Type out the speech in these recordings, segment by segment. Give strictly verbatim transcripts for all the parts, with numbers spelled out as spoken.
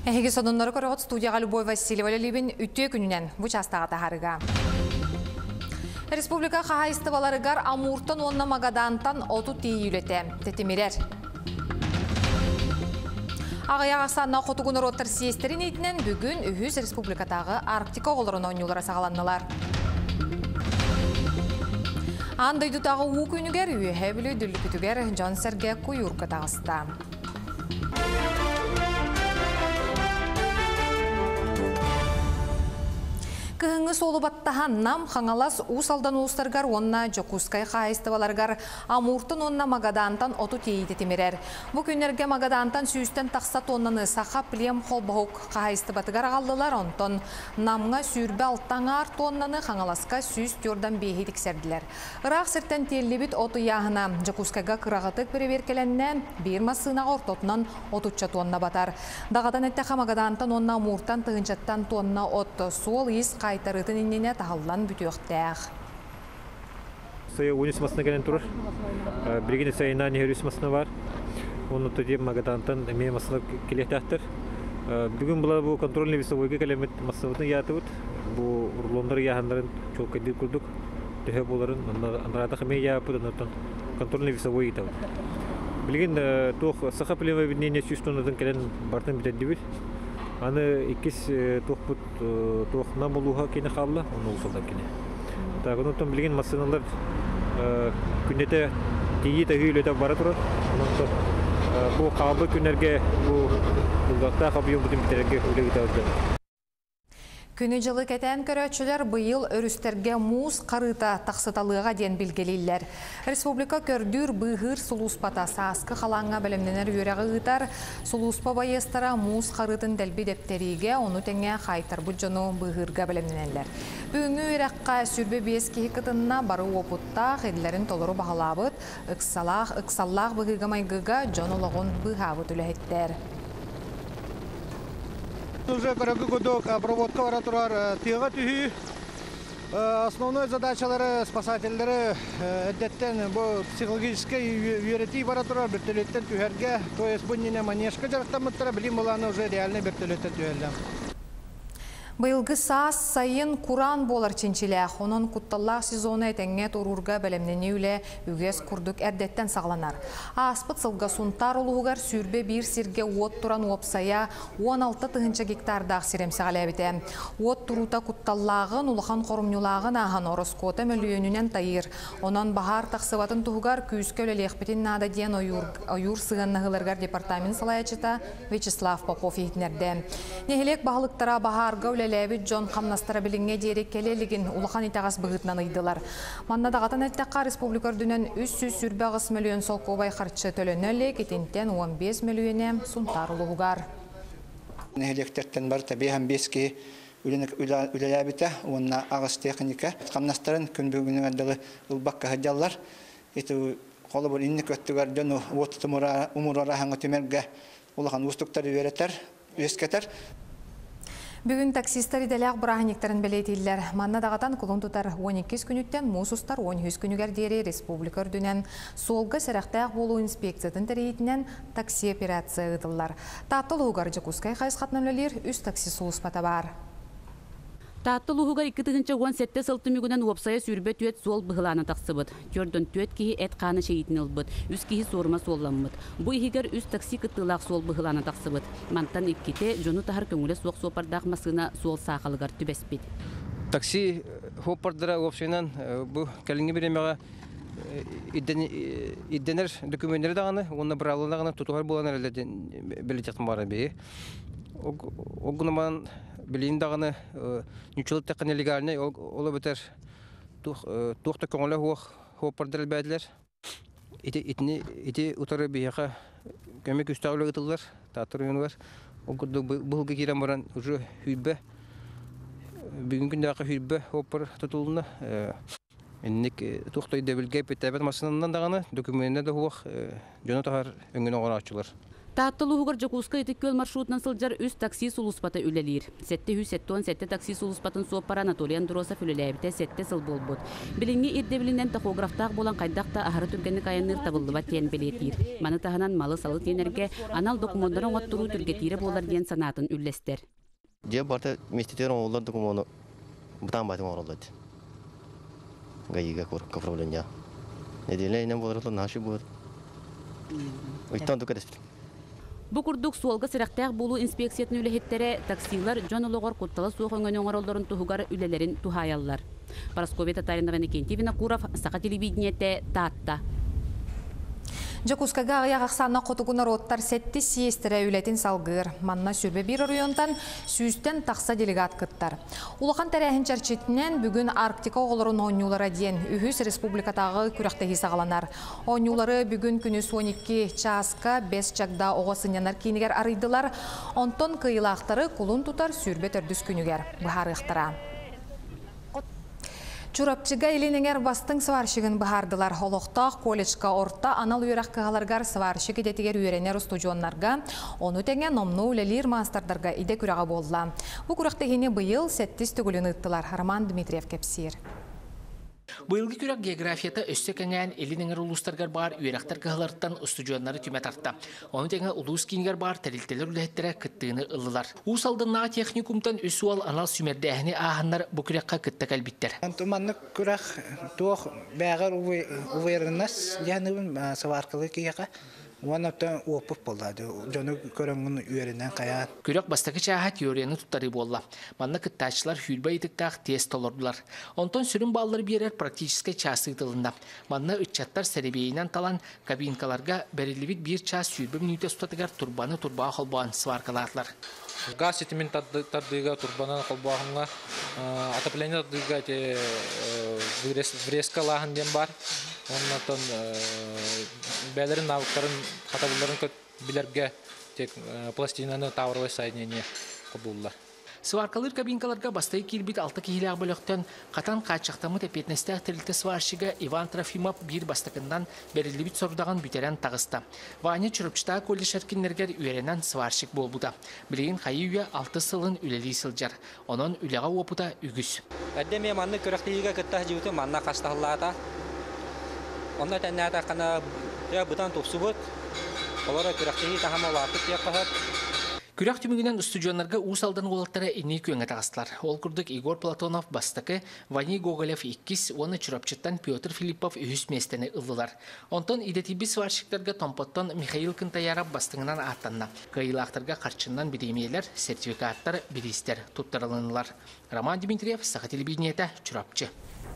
Эһиги сонуннары көрөгөт студияга Любовь Васильева Либин үтте күнүнен бу частага тахарыга. Республика хахайстыбаларыгар амуртан онна магадантан оту тейюлете тетимирер. Ағаяға санна қотугунар оттар сиестерин етінен бүгін үхіз республикатағы Арктика оларын ойнулары сағаланнылар. Андайдутағы уу күнігер үйе білі дүлі күтігер Жан Серге Куюрка тағыста. Кыһыңы солу баттаханнам хаңалас усалдан улустаргар онна жокускай хайыстыбаларгар амуртын онна магадантан оту тейді темерер. Бу күнерге магадантан сүйістен тақса тоннаны саха плем холбаук хайыстыбатыгар алдылар онтон намға сүйірбе алттаңар тоннаны хаңаласка сүйіс тёрдан бейхетік серділер. Ырақ сірттен теллебит оту яғына жокускайга кырағытык берекеленнен бір масына ортотынан отуча тонна батар. Дағадан әттеха магадантан онна амуртан тығынчаттан тонна отты сол ис қайтарытын иннене тағалдан бүтіөқтәғ. Сая унис масына кәлен тұрыр. Біргені сайына нехерюс масына бар. Оны төдеп магадантан мен масына келектәқтір. Бүгін бұла бұл контрольный весовойға кәлемет масынавытын ятывыд. Бұл ұрлондар яғандарын чол кәдір күрдік. Төхе боларын андаратақ мен япыд, анартан контрольный весовой етавыд. Білген тоқ сақа пілемі біднене сүйіс тоннадың кәлен бартын бітәдді бір. Аны иккис тохпут тохна болуға кені қалла, оны олсалдан кені. Так, онуттан білген масыналар күннете тейі тәгі үйлеті бара тұрар. Бұл қабы күнерге, бұл бұлдақта қабы ең бұтын бітерге үйлеті өздер. Күні жылы кәтән көрәтшілер бұйыл өрістерге муз қарыта тақсыталыға ден білгелейлер. Республика көрдүр бұғыр сұлуспата сасқы қалаңға білімденер үйерегі ғытар. Сұлуспа байыстара муз қарытын дәлбі дептеріге, оны тәңе қайтар бұджыны бұғырға білімденелер. Бүгінгі үйрәққа сүрбе бес кейі қытынна бары опыттақ еділерін толыру бағалабыд, ұқсаллақ бұғыға майғыға жон олығын бұғабыд үләйттер. Уже второй годок проводка варатурар тыга түйі. Основной задачалары спасательдері әдеттен бұл психологический үйреті варатурар бертөлеттен түйерге. То есть бұннене манешка жарықтамыттыра білім оланы уже реальный бертөлеттен түйерлі. Бұйылғы саас сайын Куран болар ченчіләқ, оның құтталлақ сезоны әтәңет ұрурға бәлемнені үлі үгес күрдік әрдеттен сағланар. Аспыт сылға сұнтар ұлығығар сүрбе бір сирге от тұран опсая он алты тығынча гектардақ сиремсі ғаләбіті. От тұрута құтталлағын ұлыған қорымнылағын ағын ороскота мөлүйенінен тайыр. Онан бағар тақсыватын тұғығар күйіске өлелеқпетін нада ден ойур сығыннығылырғар департамент салаячыта Вячеслав Попов ехінерді. Нехелек бағылықтара бағарға Ләбит Джон қамнастыра білінге дерек келелігін ұлыған итағас бұғытнан ұйдылар. Манна дағатын әттіққа республикар дүнен үш жүз сүрбәғыс миллион сол қобай қарчы төлінөлі кетінтен он бес миллионе сұнтар ұлығығар. Нәхелектерттен бар табиған он бес ке үлеләбіті, онына ағыс техника. Қамнастырын күн бүгінің әділі ұлбаққа ғадялар. Қолы бұл иннік өттігар жон ұтты ұмырара хаңы төмерге ұлыған ұстықтары өретер, өскетер. Бүгін таксистар иделяқ бұрағынектерін білетейлер. Манна дағатан құлын тұтар он екі күніттен мұсыстар он үш күнігер дері республика үрдінен солғы сәріқтәқ болу инспекциятын тәрейетінен такси операция ұдылар. Таттыл ұғар жекускай қайсқатнамлелер үз такси сұлыспата бар. Таттыл ұғығар екі тығынча он сетте сылты мүгінен уапсая сүрбе түйет сол бұғыланы тақсыбыд. Көрден түйет кейі әт қаны шейітін ұлбыд, үз кейі сорма солламыд. Бұ егер үз такси кыттылақ сол бұғыланы тақсыбыд. Мантан иккете жону тахар көңілі соқ сопардақ масына сол сақалығар түбәспет. Такси хоппардыра уапсайынан бұ кәлінгі беремеға идденер документері дағаны, оны бұралыны дағаны тұтуғар боланы білетектің бары бейі. Оғыныман білейін дағаны нючылы тәқін нелегальный, олы бітер туқты көңілі хоппардыр әлбәділер. Ити ұтары бейіға көмек үстәулі ұтылдар, татыр үйін бар. Бұлғы керен баран ұжы хүйбі, бүгін күндағы хүйбі хоппар тұтылыны. Энник тухтой дебилге петебет масынынан даганы документне да хуак жоны тахар өңгөн оңгон ачылар. Тааттылугар Жакуска итиккөл маршрутынан сылжар үс такси сулуспата үлелир. Сетте хүй сеттон сетте такси сулуспатын суоппара Анатолий Андросов үлеләбите сетте сыл болбут. Билинги ирдебилинен тахографтаг болан кайдакта ахары түргенник аянныр табылдыба тен билетир. Маны таханан малы салы тенерге анал документарын оттуру түргетире болар ден санатын үллестер. Же барта местетерин олар документу бутан байтын оролдайды. Гаига управления. Неделя боларлы наши будет. Уйттан дукадеспит. Бу курдук суолга сырактак болу инспекциятын үлехеттере таксилар жонологор куттала суохоңгөн оңоролдорун туһугар үлелерин тухаяллар. Парасковия Татаринова Никентьевна Куров, Саха телевидениете, Татта. Жакускага аяқсана қотугуна роттар сетти сиестері үлетін салғыр. Манна сүрбе бір районтан сүйістен тақса делегат кыттар. Улахан тәрәхін чарчетінен бүгін Арктика оғылырын оңюлара ден үхіс республикатағы күріқтегі сағаланар. Оңюлары бүгін күніз он екі часка бес чагда оғасынянар кейінігер арыйдылар. Онтон кыйлақтары кулун тутар сүрбе төрдіс күнігер. Бұхар ұқтыра. Чурапчыга илинеңер бастың сваршығын бұхардылар. Олықтақ колледжка орта анал үйрақ қағаларғар сваршығы детігер үйренер студионларға, оны тәңе номну үлелер мастардарға иде күраға болла. Бұл күрақтығыны бұйыл сәттіс түгілін ұттылар. Роман Дмитриев кепсир. Быйылгы күрәк географията өссө кәңән элинеңер улустаргар бар үйрәктер кыһаларыттан студионнары түмәт артта. Оны тәңә улус кингер бар тәрилтелер үләһеттере кыттыны ыллылар. Ус алдыннағы техникумтан өсуал анал сүмердәһіне аһаннар бу күрәккә кытта кәлбиттер. Антуманны күрәк туох бәгәр увернас яныбын саваркылы кияка. Уанаттан опып болады. Жону көрәңгін үйерінен қаян. Күрәк бастакы чаға теорияны туттары болла. Манна кыттачылар хүлбай итіктақ тест толордылар. Онтон сүрін баллар берер практическай часы итылында. Манна үтчаттар сәребейінен талан кабинкаларға бәрелівит бір час сүрбі минуте сұтатығар турбаны турбаға қолбаған сваркалатлар. Газ етімен тардыға турбаны қолбағынға атапление тардыға врезка лағын ден бар. Оннан бәлерін навыктарын қатабыларын көт білерге тек пластинаны тавырлы соединение қобылылар. Сваркалыр кабинкаларға бастай келбет алты кейліғ бөліктен қатан қачақтамы тәпетнестәқ тірілті сваршыға Иван Трофимов бір бастықындан бәрілібіт сордаған бүтерен тағысты. Ваня Чурапчыта колледж әркенлергер үйеренен сваршык болбуда. Білеген қайы үйе алты сылын үлелі сылжар. Онын үлеға опыта үгіз. Әддеме манны көріқтігіге күтті жүті манна қастағылата. Онда тәннәті қана бұдан топсы бұд. Олара күрәқтегі тағама лартып тек қағып. Күрәк түмігінен студионларға ұс алдан олаттары әне күйіңі тағыстылар. Ол күрдік Игор Платонов бастықы, Вани Гоголев иккис, оны Чурапчыттан Петр Филиппов үйіс местені ұлылар. Онтон идетибі сваршықтарға томпоттон Михаил Кынтаярап бастығынан аттанна. Кайылақтарға қарчыннан бедемейлер, сертификаттар, бедистер тұттарылынылар. Роман Дмитриев, Саха телевидениеті, Чурапчы.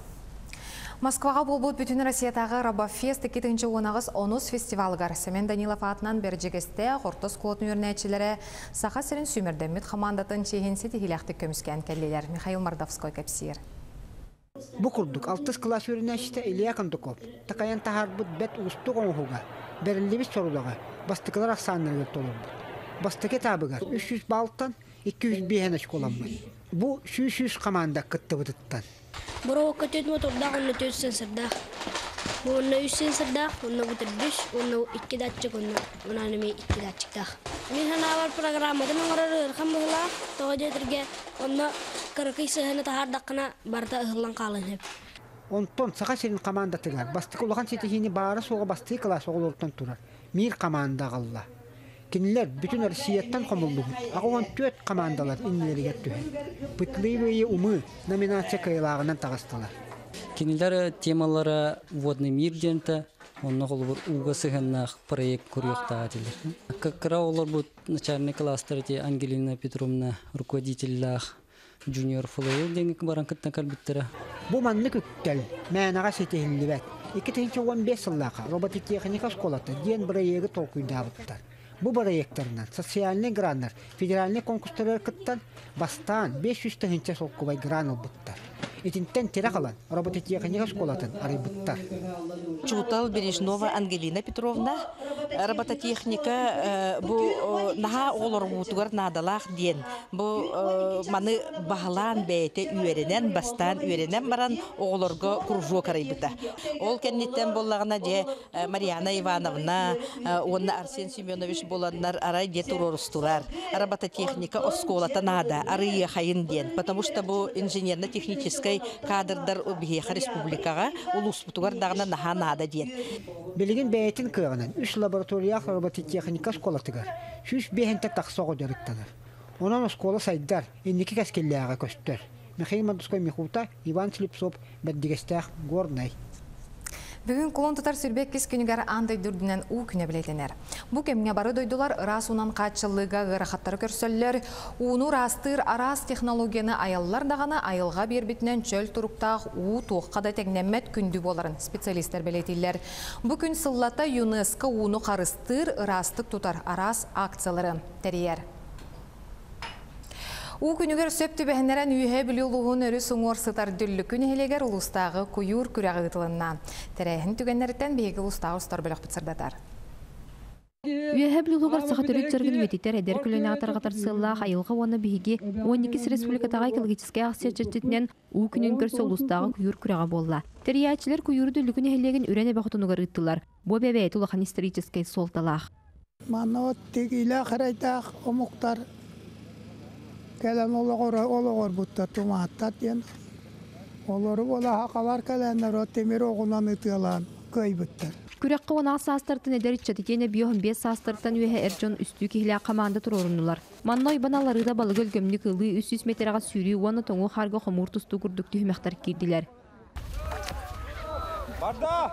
Москваға болбуд бүтін Россиятағы Рабафест иккитинчи онағыз онус фестивалғар. Семен Данилов атынан бәржігісті қортыз қолытын өрнәтшілері Саха сірін сүмірдемет қамандатын чейхенсеті хилақты көміскен кәлелер. Михаил Мардовской кәпсир. Бұ күрдік алтыз класс өрнәтшісті Илья Кондуков. Тақаян тахар бұд бәт ұсты қоңғуға. Бәрілдебіс сорудаға. Бастықылар ақсанлығы толыр бұд. Бастықы табығар үш жүз балтан екі жүз бейхен ашқоламын. Бұ үш жүз команда кытты бұдыттан. Бұрау көтет мотордақ, оны төт сенсордақ. Оны үш сенсордақ, оны бұтыр бүш, оны екі датчық, оны анымен екі датчықтақ. Мен хана бар программадан оңырары ұрқан бұғыла, тоғы жетірге, оны қырқы сығыны тахардақына барда ұғылан қалын хеп. Онтон саға серін командатығар. Бастық олған сетихini бары соға бастығы класс оғылыртан тұрар. Мир команда ғалла. Кинилер бүтін Россияттан қомылды. Ағуан төт командалар иннелерге түхі. Пытлывые умы номинация кайлағынан тағыстылар. Кинилер темалары водный мир дента, онны қолыбыр уға сығыннақ проект көріқта атылыр. Какра олар бұд начальный кластер те Ангелина Петровна руководителлах junior флоу денег баран кыттан калбиттері. Бұ манны күттел, мәнаға сетехілі бәт. екі мың он бес жыллаға робототехника школаты ден проекті толкуйда бұттар. Бу проекттарынан социальный грандар, федеральный конкурстар кыттан бастан беш жүз тыгынча солкубай гранал буттар. Итинтен тирә калан робототехника школатын арый буттар. Чутал Бережнова Ангелина Петровна, робототехника бу наха олор бутугар надалах ден. Бу маны бахалан бейте үйренен бастан үйренен баран оғылырға кружок арайбыта. Ол кеннеттен болағына де Марьяна Ивановна, онна Арсен Семенович боланнар арай де турорустурар. Робототехника осколата нада, арые хайын ден. Потому что бу инженерно-технической кадрдар объеха республикаға улус бутугар дағына наха нада ден. Билигин бейтин кыгынан үш лаборатория робототехника школатыгар. Шүш бехенте тақсоғы дөрітталар. Онан школа сайдар, инники кәскелләға көстер. Михаил Мандуской Михута, Иван Слепцов, Бәддигестәх, Горнай. Бүгін колон тұтар сүрбек кес күнігер андай дүрдінен у күне білетінер. Бұ кемге бары дойдылар расунан қатшылыға ғырақаттары көрсөллер, уыну растыр арас технологияны аялылар дағаны айылға бербетінен чөл тұрықтақ у тоққада тегнемет күнді боларын специалистер білетілер. Бұ күн сыллата ЮНЕСКО уыну қарыстыр растық тұтар арас акциялары тәрiyер. У күнігер сөпті бәхінерен үйе білеулуғын өрі соңор сытар дүлі күн елегер ұлыстағы көйір күрәғы ғытылынна. Тәрәйін түгеннерден бейгі ұлыстағы ұстар бөлік бұтсырдатар. Үйе білеулуғар сақат өрет жәргін өтетер әдер күліне атарғатар сыллақ айылға оны бейге он екі республикатаға экологический ақсия жәртетінен у күнін көрсі ұлыстағы көйір күрәға болла. Тәрияйчілер көйір дүлі күн елеген үрәне бәқытынығар ғыттылар. Бо бәбәйт ұлақан исторический солталақ. Kelen olağır olağır butta tumatat yan. Olur ola hakalar kelenler o temir oğunan ıtılan kaybıttır. Күрәккә она састыртын эдериччәт итене биоһын бес састыртан үһә эрҗон үстү киһлә команда туроруннар. Манной баналары да балык өлгөмнү кылы үч йөз метрга сүрү уны тоңу харга хомур тусту күрдүк төһмәхтәр кирдиләр. Барда!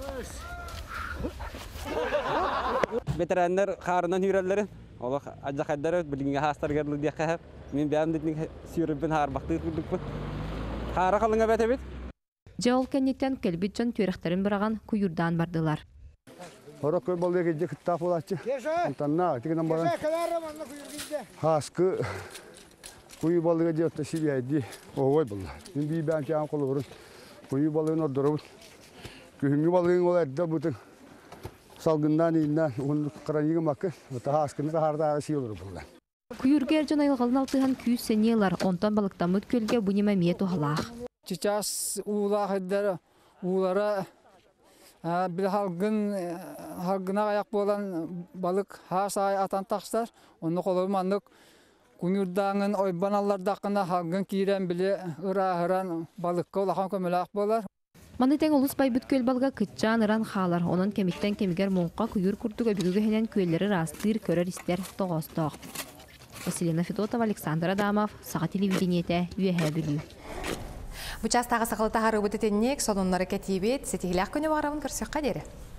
Ветераннар харынан хүрәлләре, олар аҗакәдәре билгәнгә хастаргарлы дияхә. Мен бәмдетнең сүрүбен харбакты күрдүк. Хара калыңа бәтәбит. Жол кеннеттен келбитчан төрәхтәрен бираган куйурдан бардылар. Хора кой балыгы җик таф булачы. Антанна, тигән баран. Хаскы куй балыгы җитә сибәди. Ой булла. Мин би бән кам кылыр. Куй балыгын ордырып. Күңгү балыгын олар да бутын. Салгындан иннән ун кырайгы макы. Та хаскыны харда сыйлыр булла. Куйургер жан айылгалын алтыган күз сенелар, онтан балыктамыт көлге бунима миет ухалах. Сейчас улахыдары, улара bir halgın halgına ayak bolan balık hasay atan takstar, onu kolum anlık kunurdağın oybanallardakına halgın kiren bile ıra-hıran balıkka olakan kömülak bolar. Манытен олус байбыт көл балга кытчан ыран халар, онон кемиктен кемигер моңка куйур курдуга бүгүгө хенен көллери растыр көрөр истер тогосток. Василина Федотова, Александр Адамов, Саға телевидениете, Үйәһә білу. Бұчастағы сақылыта ғары өтетеннек, сонынлары кәтейбет, сетігіләк көне бағырауын көрсек қадері.